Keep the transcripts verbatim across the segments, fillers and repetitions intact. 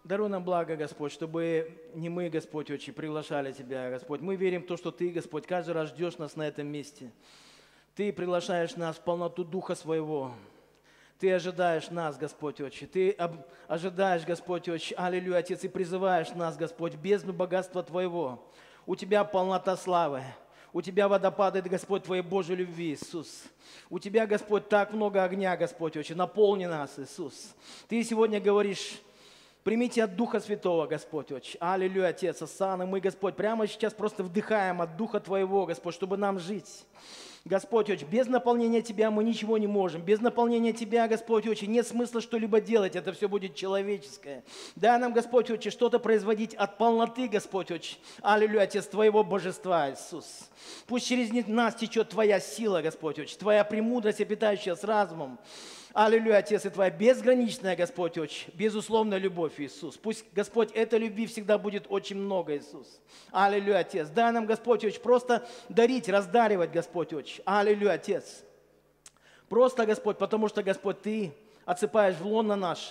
Даруй нам благо, Господь, чтобы не мы, Господь, очень приглашали Тебя, Господь. Мы верим в то, что Ты, Господь, каждый раз ждешь нас на этом месте. Ты приглашаешь нас в полноту Духа Своего. Ты ожидаешь нас, Господь, Отче. Ты об... ожидаешь, Господь, Отче, аллилуйя, Отец, и призываешь нас, Господь, в бездну богатства Твоего. У Тебя полнота славы. У Тебя водопадает, Господь, Твоей Божьей любви, Иисус. У Тебя, Господь, так много огня, Господь, Отче. Наполни нас, Иисус. Ты сегодня говоришь: примите от Духа Святого, Господь, Отче. Аллилуйя, Отец, Осанна. Мы, Господь, прямо сейчас просто вдыхаем от Духа Твоего, Господь, чтобы нам жить. Господь, Отче, без наполнения Тебя мы ничего не можем. Без наполнения Тебя, Господь, Отче, нет смысла что-либо делать. Это все будет человеческое. Дай нам, Господь, Отче, что-то производить от полноты, Господь, Отче. Аллилуйя, Отец, Твоего божества, Иисус. Пусть через нас течет Твоя сила, Господь, Отче, Твоя премудрость, обитающая с разумом. Аллилуйя, Отец, и Твоя безграничная, Господь, Отче, безусловная любовь, Иисус. Пусть, Господь, этой любви всегда будет очень много, Иисус. Аллилуйя, Отец. Дай нам, Господь, Отче, просто дарить, раздаривать, Господь, Отче. Аллилуйя, Отец. Просто, Господь, потому что, Господь, Ты отсыпаешь в лоно наше.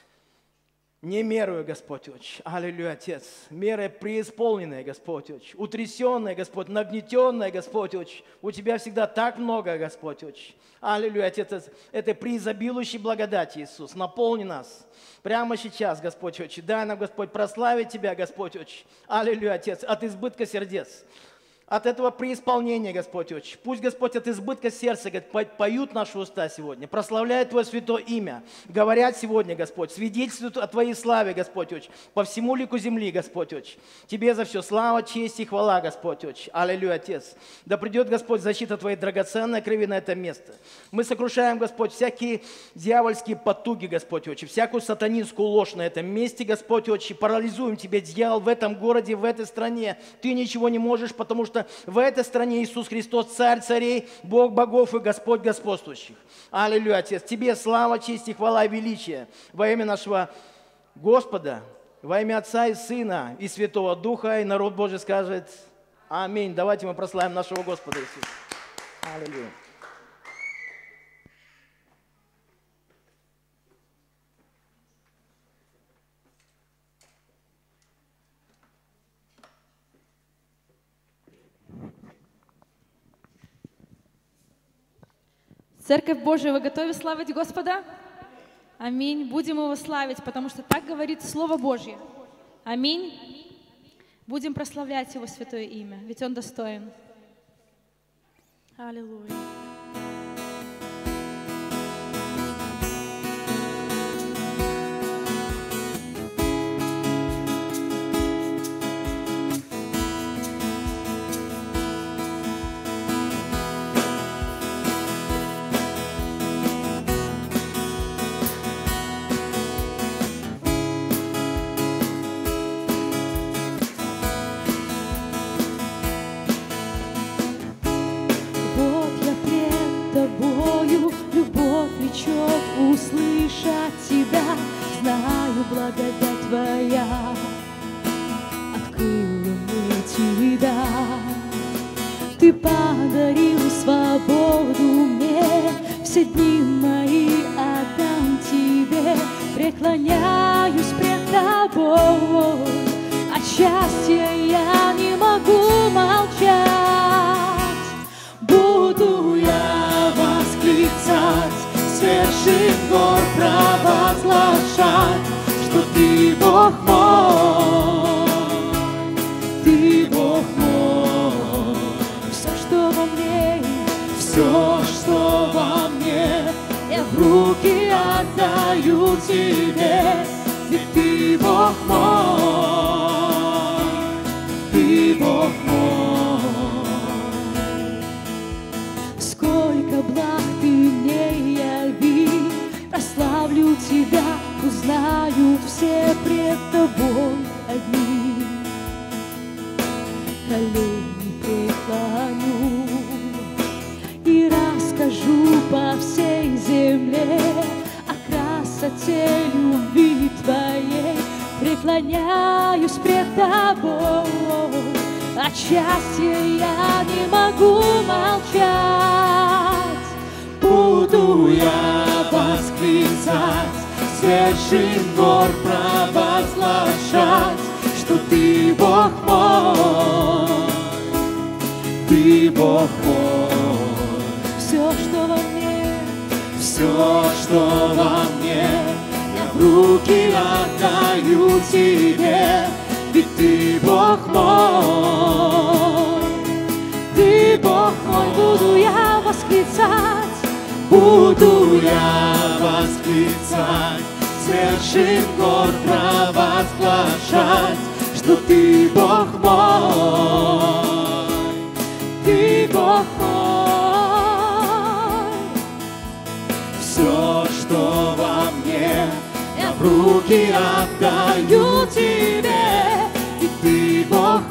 Не мерою, Господь, Отче. Аллилуйя, Отец. Мерой преисполненной, Господь, Отче. Утрясенной, Господь, нагнетенной, Господь, Отче. У Тебя всегда так много, Господь, Отче. Аллилуйя, Отец. Это преизобилующей благодати, Иисус. Наполни нас прямо сейчас, Господь, Отче. Дай нам, Господь, прославить Тебя, Господь, Отче. Аллилуйя, Отец. От избытка сердец. От этого преисполнения, Господь, Отче. Пусть, Господь, от избытка сердца, Господь, поют наши уста сегодня, прославляют Твое святое имя, говорят сегодня, Господь, свидетельствуют о Твоей славе, Господь, Отче, по всему лику земли, Господь, Отче. Тебе за все слава, честь и хвала, Господь, Отче. Аллилуйя, Отец. Да придет, Господь, защита Твоей драгоценной крови на это место. Мы сокрушаем, Господь, всякие дьявольские потуги, Господь, Отче, всякую сатанинскую ложь на этом месте, Господь, Отче. Парализуем Тебя, дьявол, в этом городе, в этой стране. Ты ничего не можешь, потому что в этой стране Иисус Христос, Царь царей, Бог богов и Господь господствующих. Аллилуйя, Отец. Тебе слава, честь и хвала и величие во имя нашего Господа, во имя Отца и Сына и Святого Духа. И народ Божий скажет аминь. Давайте мы прославим нашего Господа Иисуса. Аллилуйя. Церковь Божия, вы готовы славить Господа? Аминь. Будем Его славить, потому что так говорит Слово Божье. Аминь. Будем прославлять Его святое имя, ведь Он достоин. Аллилуйя. Услышать Тебя, знаю, благодать Твоя открыла мне Тебя. Ты подарил свободу мне, все дни мои отдам Тебе. Преклоняюсь пред Тобой, от счастья я не могу молчать. Буду я восклицать, свершив гор провозглашать, что Ты Бог мой, Ты Бог мой. Все, что во мне, все, что во мне, я в руки отдаю Тебе, ведь Ты Бог мой, Ты Бог мой. Сколько благ Ты мне яви, прославлю Тебя, узнают все пред Тобой одни. Колени преклоню и расскажу по всей земле о красоте любви Твоей. Преклоняюсь пред Тобой, от счастья я не могу молчать. Буду я восклицать, вершин гор провозглашать, что Ты Бог мой, Ты Бог мой. Все, что во мне, все, что во мне, я в руки отдаю Тебе, ведь Ты Бог мой, Ты Бог мой. Буду я восклицать, буду я восклицать, с вершин гор провозглашать, что Ты Бог мой, Ты Бог мой. Все, что во мне, я в руки отдаю Тебе, ведь Ты Бог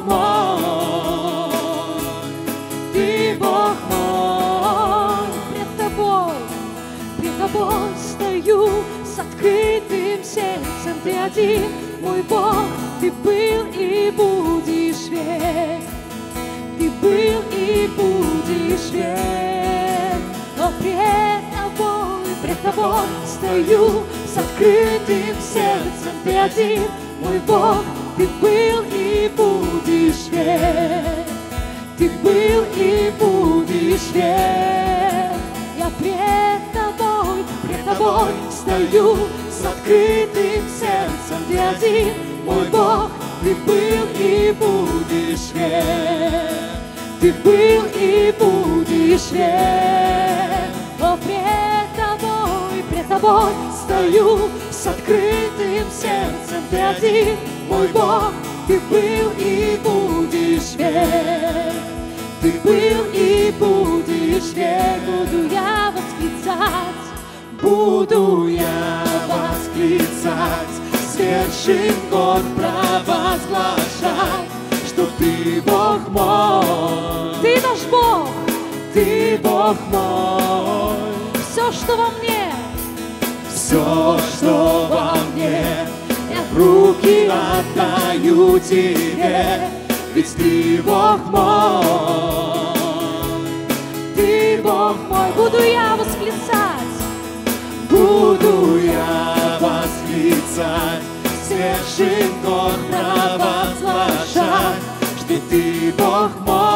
мой, Ты Бог мой. Пред Тобой, пред Тобой стою с открытым сердцем. Ты один, мой Бог, Ты был и будешь век, Ты был и будешь век. Но пред Тобой, пред Тобой стою с открытым сердцем. Ты один, мой Бог, Ты был и будешь век, Ты был и будешь век. Я пред Тобой, пред Тобой стою с открытым сердцем. Ты один, мой Бог, Ты был и будешь век, Ты был и будешь век. О, пред Тобой, пред Тобой стою с открытым сердцем. Ты один, мой Бог, Ты был и будешь век, Ты был и будешь век. Буду я восклицать, буду я восклицать, с вершин гор провозглашать, что Ты Бог мой, Ты наш Бог, Ты Бог мой. все, что во мне, Все, что во мне, я в руки отдаю Тебе, ведь Ты Бог мой, Ты Бог мой. буду я восклицать, буду я восклицать, с вершин гор провозглашать, что Ты Бог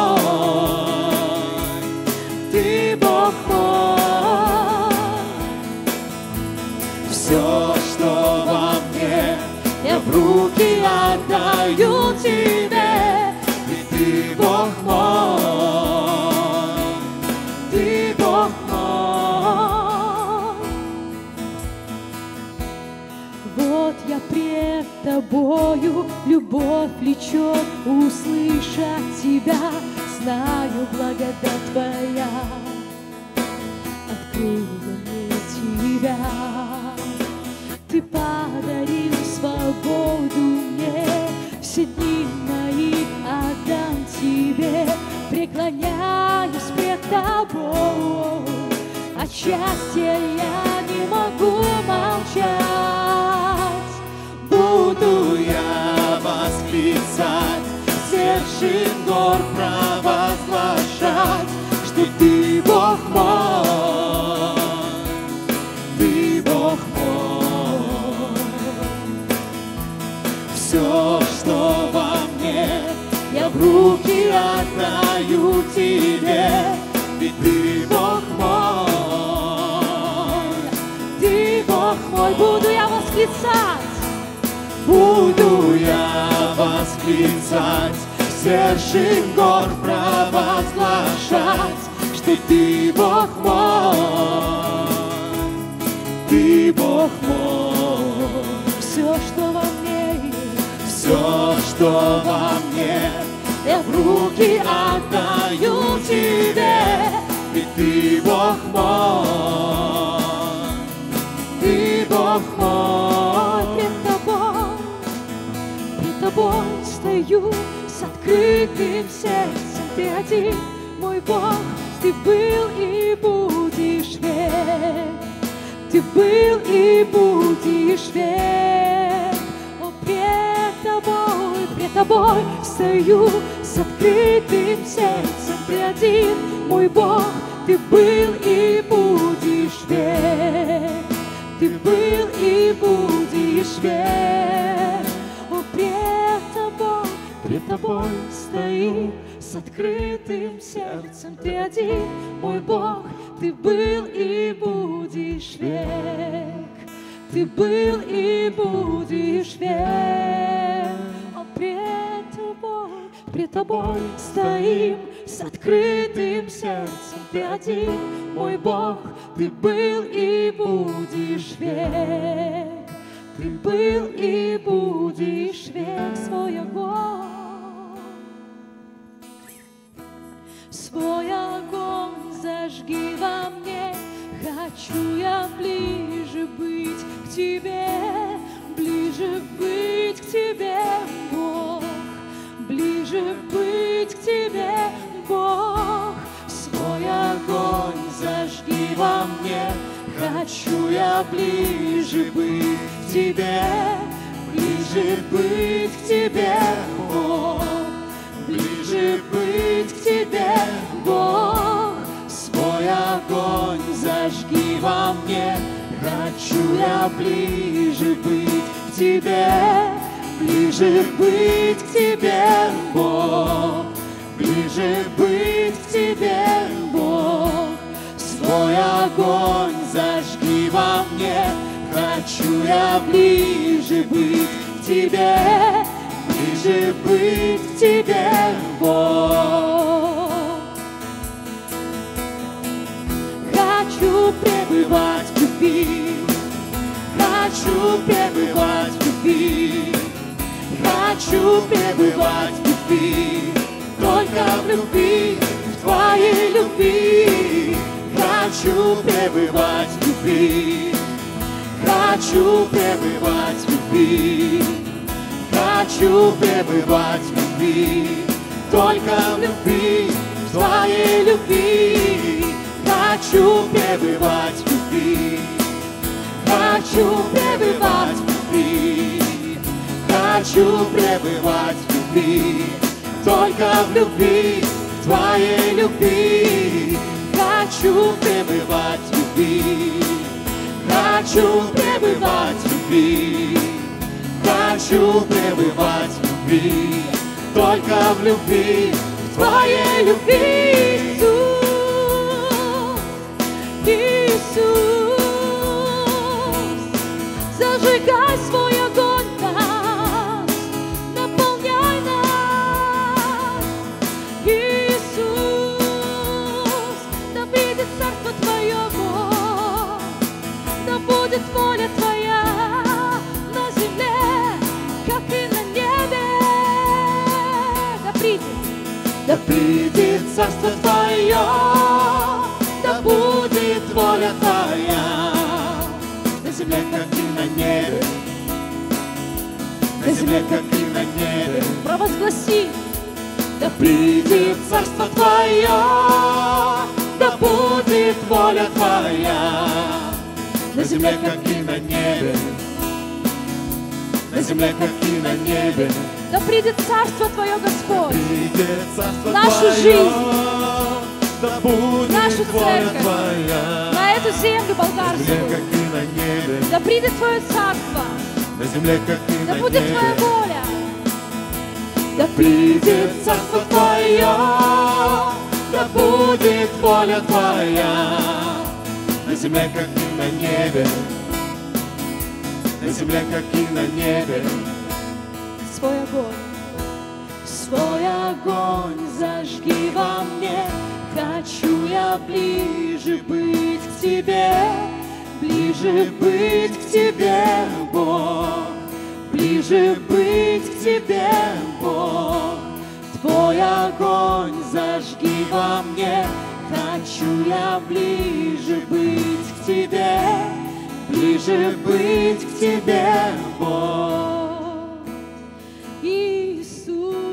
мой, Ты Бог мой. Все, что во мне, я в руки отдаю Тебе, ведь Ты Бог мой, Ты Бог мой. вот я пред Тобою, любовь влечет услышать Тебя, знаю, благодать Твоя открыла мне Тебя. Ты подарил свободу мне, все дни мои отдам Тебе, преклоняюсь пред Тобой, от счастья я не могу молчать. Буду я восклицать, с вершин гор провозглашать, что Ты Бог мой, Ты Бог мой. Все, что во мне, я в руки отдаю Тебе, ведь Ты Бог мой, Ты Бог мой. Буду я восклицать, буду я восклицать, с вершин гор провозглашать, что Ты Бог мой, Ты Бог мой. все, что во мне, Все, что во мне, я в руки отдаю Тебе, ведь Ты Бог мой, Ты Бог мой. пред Тобой, пред Тобой стою с открытым сердцем. Ты один, мой Бог, Ты был и будешь век, Ты был и будешь век. О, пред Тобой, пред Тобой стою с открытым сердцем. Ты один, мой Бог, Ты был и будешь век, Ты был и будешь будешь век. О, пред тобой, пред тобой стою с открытым сердцем. Ты один, мой Бог, ты был и будешь век. Ты был и будешь век. О, пред тобой, пред тобой стоим с открытым сердцем. Ты один, мой Бог, ты был и будешь век. Ты был и будешь век. Свой огонь, свой огонь зажги во мне. Хочу я ближе быть к тебе, ближе быть к тебе, Бог, ближе быть к тебе, Бог. Свой огонь зажги во мне. Хочу я ближе быть к тебе, ближе быть к тебе, Бог, ближе быть к тебе, Бог. Свой огонь зажги во мне. Хочу я ближе быть к тебе, ближе быть к тебе, Бог, ближе быть к тебе, Бог. Свой огонь зажги во мне. Хочу я ближе быть к тебе, ближе быть к тебе, Бог. Хочу пребывать в любви, хочу пребывать в любви, хочу пребывать в любви, только в любви, в твоей любви. Хочу пребывать в любви, хочу пребывать в любви, хочу пребывать в любви, только в любви, в твоей любви. Хочу пребывать в любви, хочу пребывать в любви, хочу пребывать в любви, только в любви, в твоей любви. Хочу пребывать в любви, хочу пребывать в любви, хочу пребывать в любви, только в любви, в твоей любви. Иисус, зажигай свой огонь в нас, наполняй нас. Иисус, да придет царство Твое, Бог, да будет воля Твоя на земле, как и на небе. Да придет, да придет царство Твое, да будет воля Твоя на земле, как и на небе, на земле, как и на небе. Провозгласи, да придет царство Твое, да будет воля Твоя на земле, как и на небе, на земле, как и на небе. Да придет царство Твое, Господь, в нашу жизнь, да будет нашу церковь, Твоя, на эту землю болгарскую, как и на небе. Да придет Твое царство, на земле, как и да на будет небе. Твоя воля. Да придет царство Твое, да будет воля Твоя на земле, как и на небе, на земле, как и на небе. Свой огонь, свой огонь зажги во мне. Хочу я ближе быть к Тебе, ближе быть к Тебе, Бог, ближе быть к Тебе, Бог. Твой огонь зажги во мне. Хочу я ближе быть к Тебе, ближе быть к Тебе, Бог. Иисус,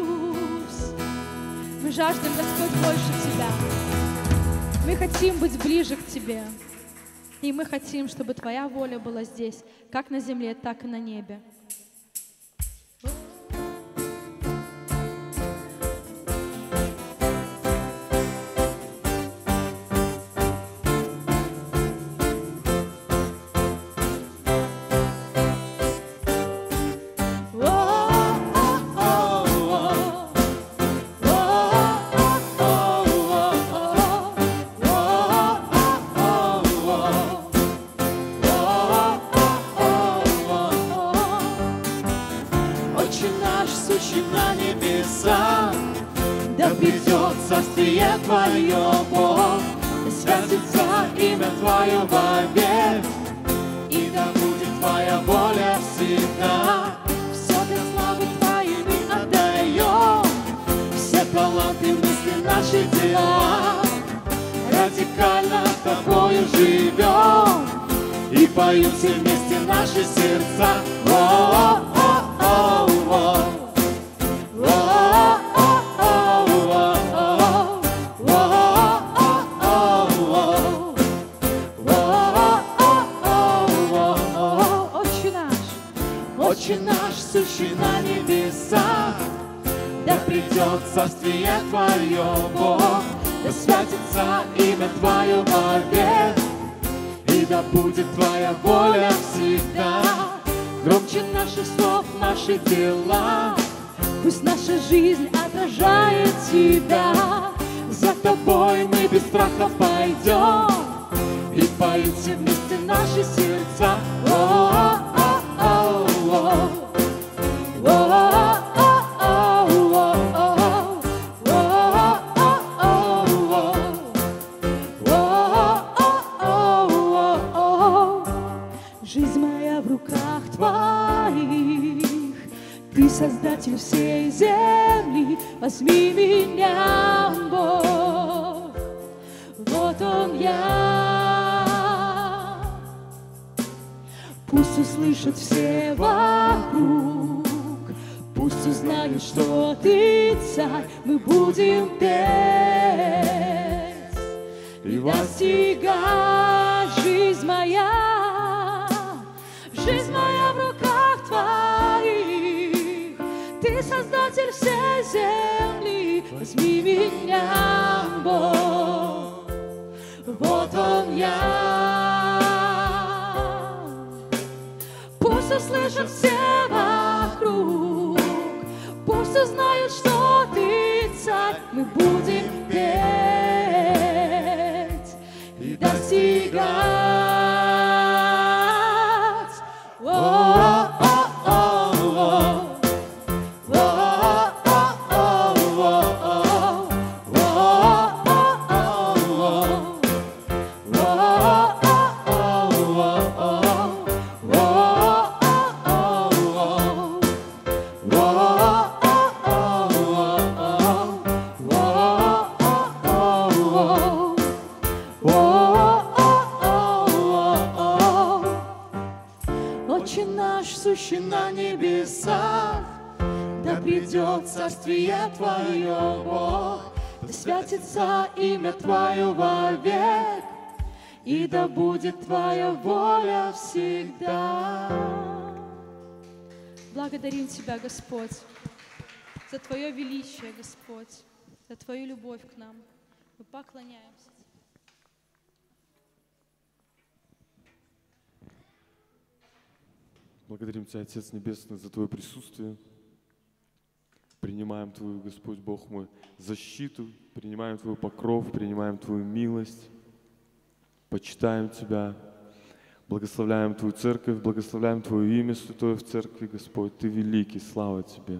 мы жаждем, Господь, больше Тебя. Мы хотим быть ближе к Тебе. И мы хотим, чтобы Твоя воля была здесь, как на земле, так и на небе. сущий на небесах. Да придет царствие Твое, Бог, да святится имя Твое вовек, и да будет Твоя воля всегда. Все для славы Твоей мы отдаем, все таланты, мысли, наши дела. Радикально Тобою живем и поют все вместе наши сердца. О-о-о-о-о. Отче наш, сущий на небесах, да придет царствие Твое, Бог, да святится имя Твое вовек, и да будет Твоя воля всегда. Громче наших слов наши дела, пусть наша жизнь отражает Тебя. За Тобой мы без страха пойдем и поют все вместе наши сердца. Жизнь моя в руках Твоих, Ты создатель всей земли, возьми меня, Бог, вот Он я. Пусть услышат все вокруг, пусть узнают, что Ты царь, мы будем петь и достигать. Жизнь моя, жизнь моя в руках Твоих, Ты создатель всей земли, возьми меня, Бог, вот Он я. Пусть услышат все вокруг, пусть узнают, что Ты царь, мы будем петь и достигать. Отче наш, сущий на небесах, да придет царствие Твое, Бог, да святится имя Твое вовек, и да будет Твоя воля всегда. Благодарим Тебя, Господь, за Твое величие, Господь, за Твою любовь к нам. Мы поклоняемся. Благодарим Тебя, Отец Небесный, за Твое присутствие. Принимаем Твою, Господь Бог мой, защиту, принимаем Твой покров, принимаем Твою милость, почитаем Тебя, благословляем Твою церковь, благословляем Твое имя святое в церкви, Господь. Ты великий, слава Тебе.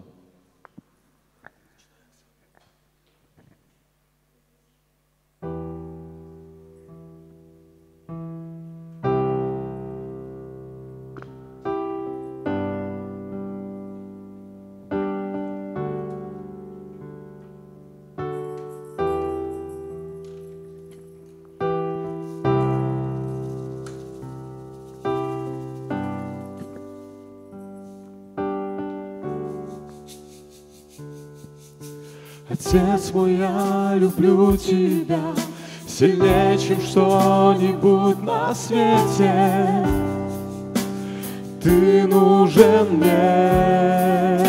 Отец мой, я люблю Тебя сильнее, чем что-нибудь на свете. Ты нужен мне,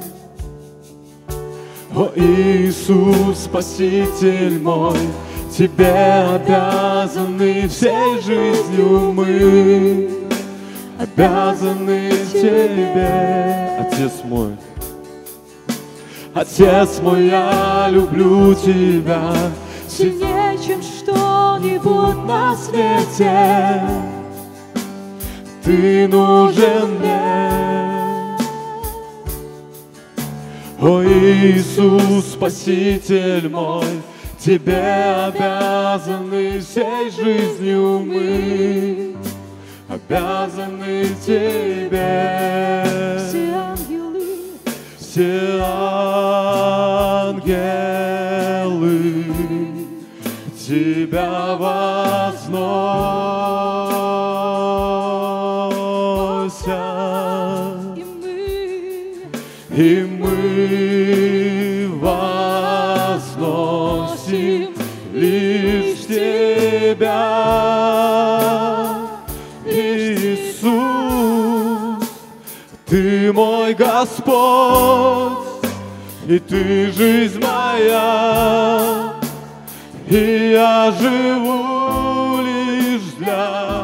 о Иисус, Спаситель мой, Тебе обязаны всей жизнью мы, обязаны Тебе. Отец мой, Отец мой, я люблю Тебя сильнее, чем что-нибудь на свете. Ты нужен мне, Иисус, Спаситель мой, Тебе обязаны всей жизнью мы, обязаны Тебе. Все ангелы, Все ангелы Тебя возносят, и мы, и мы возносим лишь Тебя, Иисус. Ты мой Господь, и Ты жизнь моя, и я живу лишь для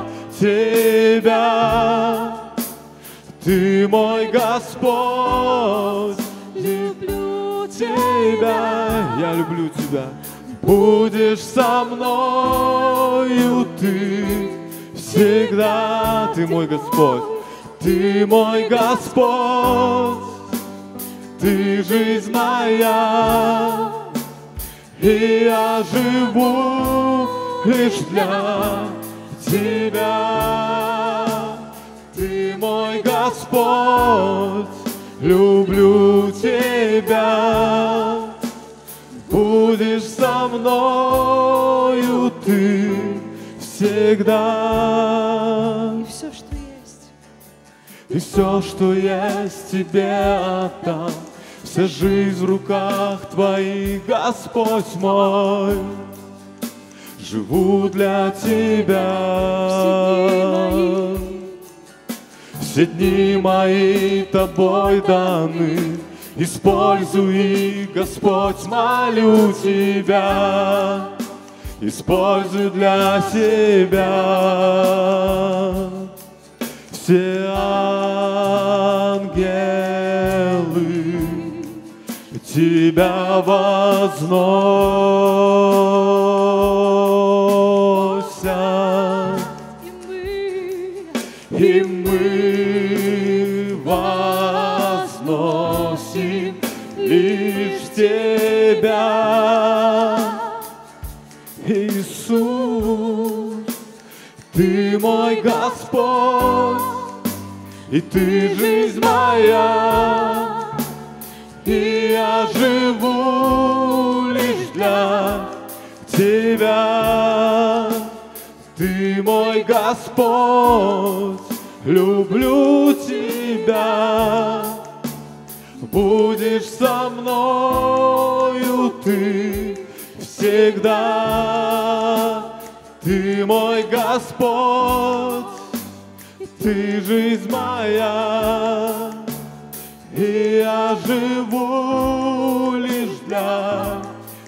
Тебя. Ты мой Господь, люблю Тебя, я люблю Тебя. Будешь со мною Ты всегда. Ты мой Господь, Ты мой Господь, Ты жизнь моя, и я живу лишь для Тебя. Ты мой Господь, люблю Тебя. Будешь со мною Ты всегда. и все, что есть. И все, что есть, Тебе отдам. Вся жизнь в руках Твоих, Господь мой. Живу для Тебя. Все дни мои Тобой даны. Используй их, Господь, молю Тебя. Используй для себя. Все ангелы Тебя возносят, и мы возносим лишь Тебя, Иисус. Ты мой Господь, и Ты жизнь моя, и я живу лишь для Тебя. Ты мой Господь, люблю Тебя. Будешь со мною Ты всегда. Ты мой Господь, Ты жизнь моя, и я живу лишь для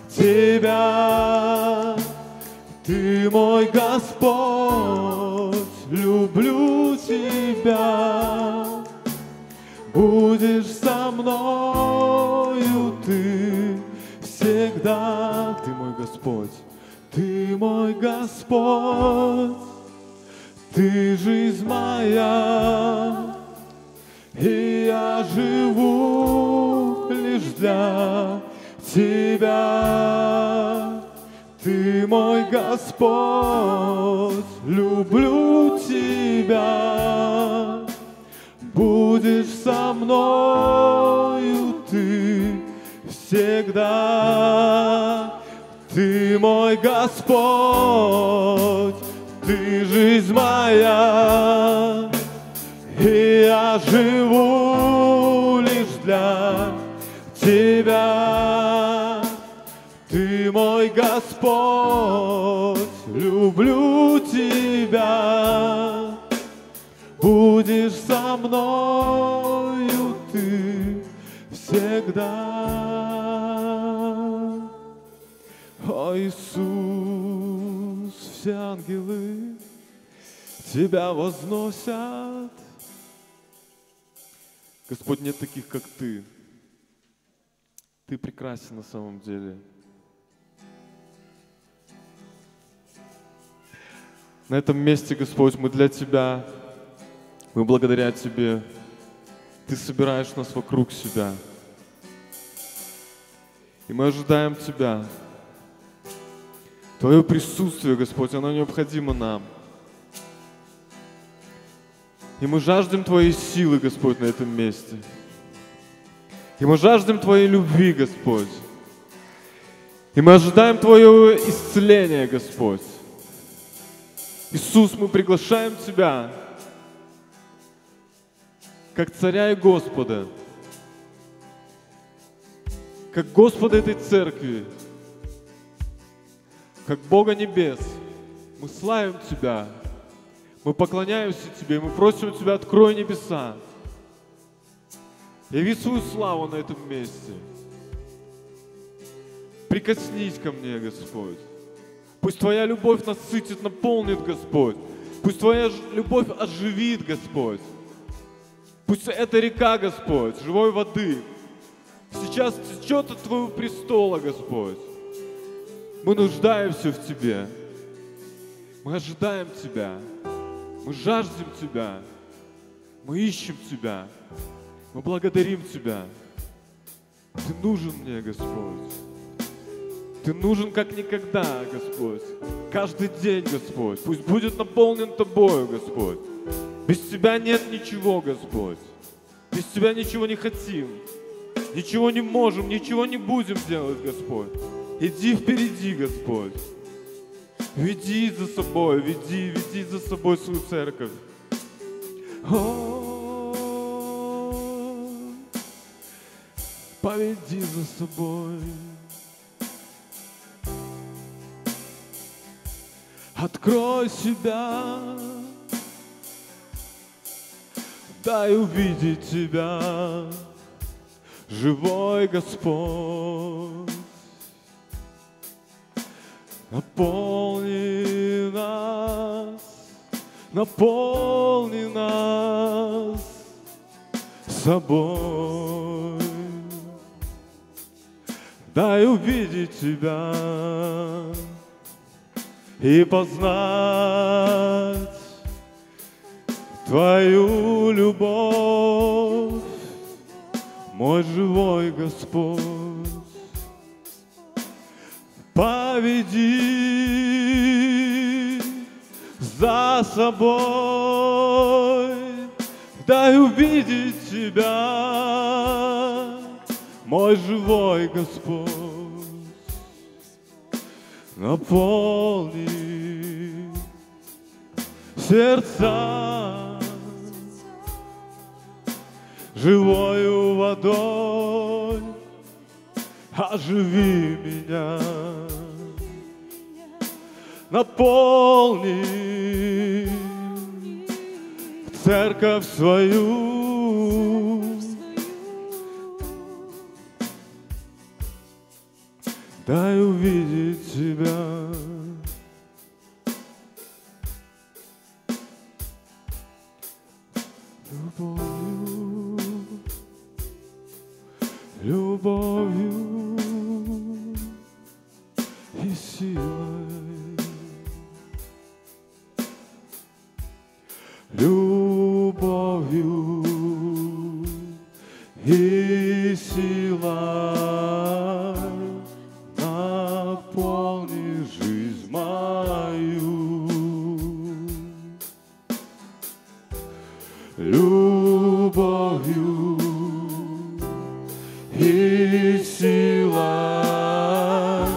Тебя. Ты мой Господь, люблю Тебя. Будешь со мною Ты всегда. Ты мой Господь, Ты мой Господь, Ты жизнь моя, и я живу лишь для Тебя. Ты мой Господь, люблю Тебя. Будешь со мною Ты всегда. Ты мой Господь, Ты жизнь моя, и я живу лишь для Тебя. Ты мой Господь, люблю Тебя. Будешь со мною Ты всегда. О, Иисус, все ангелы Тебя возносят. Господь, нет таких, как Ты. Ты прекрасен на самом деле. На этом месте, Господь, мы для Тебя, мы благодаря Тебе. Ты собираешь нас вокруг себя. И мы ожидаем Тебя. Твое присутствие, Господь, оно необходимо нам. И мы жаждем Твоей силы, Господь, на этом месте. И мы жаждем Твоей любви, Господь. И мы ожидаем Твоего исцеления, Господь. Иисус, мы приглашаем Тебя, как Царя и Господа, как Господа этой церкви, как Бога небес. Мы славим Тебя, мы поклоняемся Тебе, мы просим Тебя, открой небеса. Яви свою славу на этом месте. Прикоснись ко мне, Господь. Пусть Твоя любовь насытит, наполнит, Господь. Пусть Твоя любовь оживит, Господь. Пусть эта река, Господь, живой воды, сейчас течет от Твоего престола, Господь. Мы нуждаемся в Тебе. Мы ожидаем Тебя. Мы жаждем Тебя. Мы ищем Тебя. Мы благодарим Тебя. Ты нужен мне, Господь. Ты нужен как никогда, Господь. Каждый день, Господь. Пусть будет наполнен Тобою, Господь. Без Тебя нет ничего, Господь. Без Тебя ничего не хотим. Ничего не можем, ничего не будем делать, Господь. Иди впереди, Господь. Веди за собой, веди, веди за собой свою церковь. О, поведи за собой. Открой себя, дай увидеть Тебя, живой Господь. Наполни нас, наполни нас собой. Дай увидеть Тебя и познать Твою любовь, мой живой Господь. Поведи за собой, дай увидеть Тебя, мой живой Господь. Наполни сердца живою водой, оживи меня. Наполни церковь свою, дай увидеть Тебя. Любовью, любовью и силой. Любовью и силой наполни жизнь мою. Любовью и силой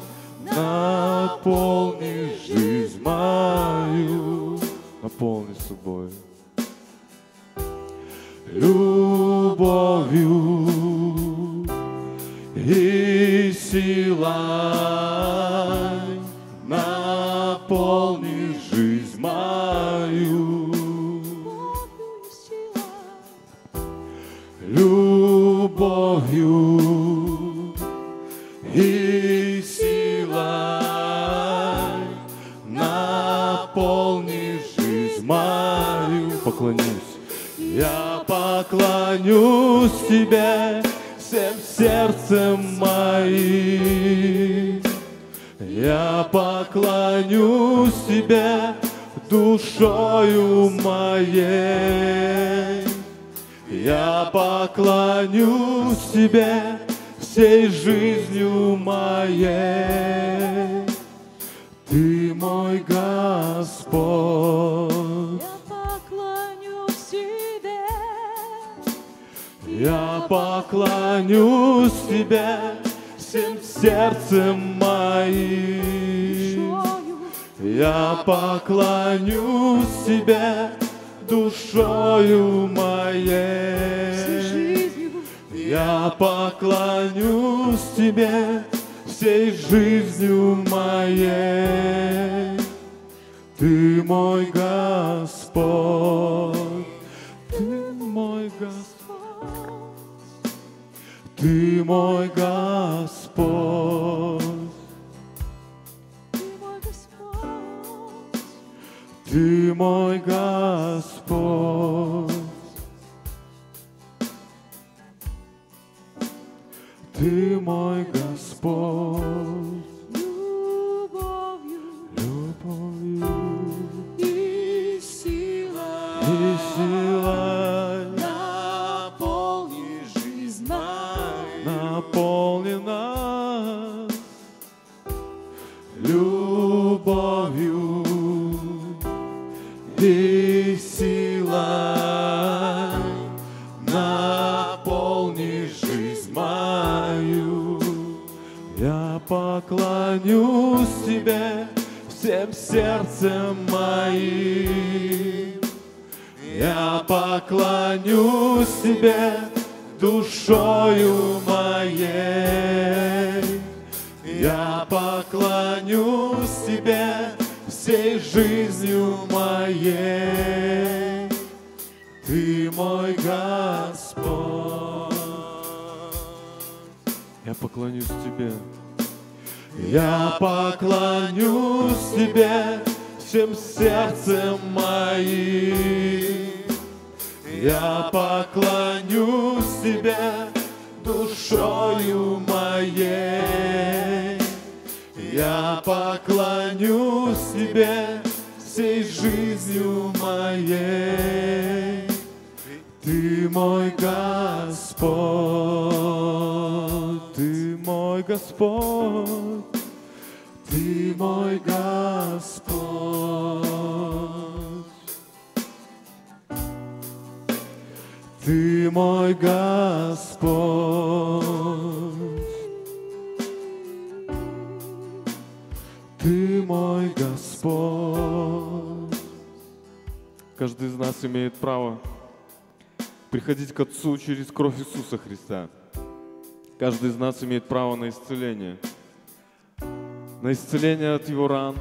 наполни жизнь мою. Наполни собой. Любовью и силой наполни жизнь мою. Любовью и силой наполни жизнь мою. Поклонюсь. Я поклонюсь Тебе всем сердцем моим. Я поклонюсь Тебе душою моей. Я поклонюсь Тебе всей жизнью моей. Ты мой Господь. Я поклонюсь Тебе. Я поклонюсь Тебе всем сердцем моим. Я поклонюсь Тебе душою моей. Я поклонюсь Тебе всей жизнью моей. Ты мой Господь. Ты мой Господь. Ты мой Господь. Ты мой Господь. Ты мой Господь. Любовью, Любовью и силой, и силой наполни жизнь мою. наполни нас любовью и силой. Наполни жизнь мою. Я поклонюсь Тебе всем сердцем моим. Я поклонюсь Тебе душою моей. Я поклонюсь Тебе всей жизнью моей. Ты мой Господь. Я поклонюсь Тебе. Я поклонюсь Тебе всем сердцем моим. Я поклонюсь Тебе душою моей. Я поклонюсь Тебе всей жизнью моей. Ты мой Господь. Ты мой Господь. Ты мой Господь. Ты мой Господь. Ты мой Господь. Каждый из нас имеет право приходить к Отцу через кровь Иисуса Христа. Каждый из нас имеет право на исцеление. На исцеление от Его ран.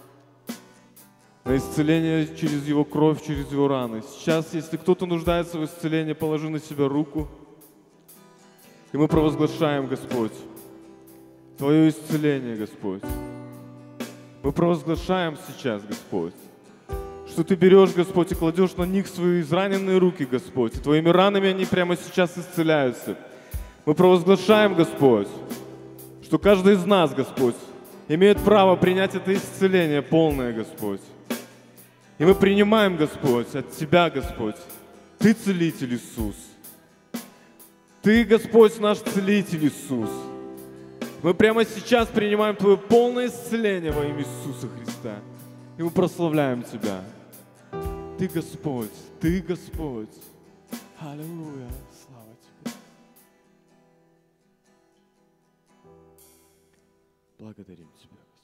На исцеление через Его кровь, через Его раны. Сейчас, если кто-то нуждается в исцелении, положи на себя руку. И мы провозглашаем, Господь, Твое исцеление, Господь. Мы провозглашаем сейчас, Господь, что Ты берешь, Господь, и кладешь на них свои израненные руки, Господь. И Твоими ранами они прямо сейчас исцеляются. Мы провозглашаем, Господь, что каждый из нас, Господь, имеет право принять это исцеление полное, Господь. И мы принимаем, Господь, от Тебя, Господь. Ты целитель, Иисус. Ты, Господь, наш целитель, Иисус. Мы прямо сейчас принимаем Твое полное исцеление во имя Иисуса Христа. И мы прославляем Тебя. Ты Господь, Ты Господь. Аллилуйя. Слава Тебе. Благодарим Тебя.